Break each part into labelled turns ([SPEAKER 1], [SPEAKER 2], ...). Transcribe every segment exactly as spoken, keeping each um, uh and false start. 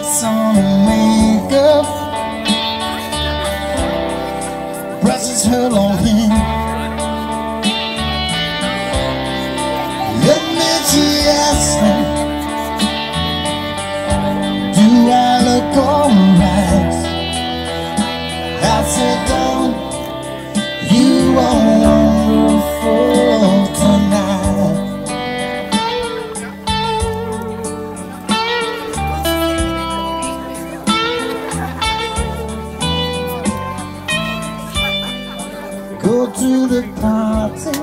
[SPEAKER 1] puts on makeup, brushes her long hair, and then she asks me, do I look alright? I said, don't, you are wonderful tonight. Go to the party,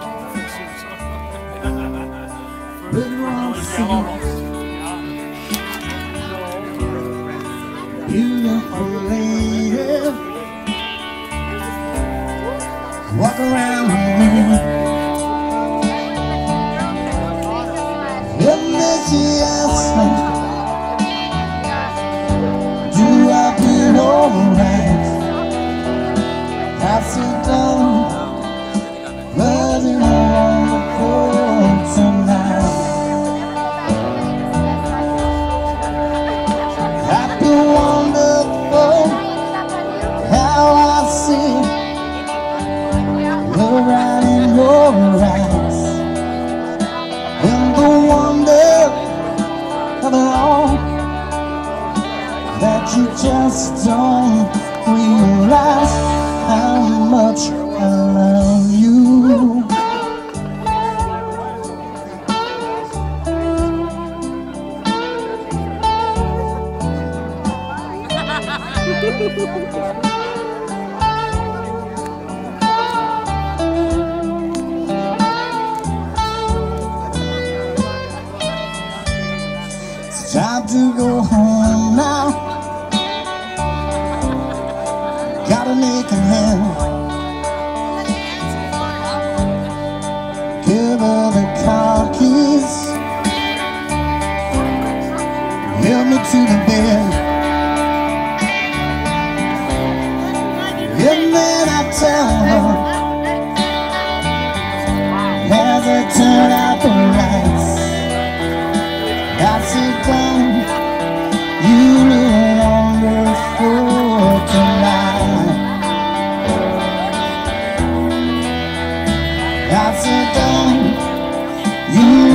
[SPEAKER 1] big round seat, beautiful lady, walk around with me, and then she asks me, do I feel alright? I sit down, but you wonderful tonight. Happy, wonderful, how I see the right in your eyes, and the wonder of it all, that you just don't realize how much I love you. It's time to go home now. Got a naked hand, give her the car keys, help me to the bed, and then I tell her, as I turn out the lights, I sit down, you look wonderful tonight. I sit down, you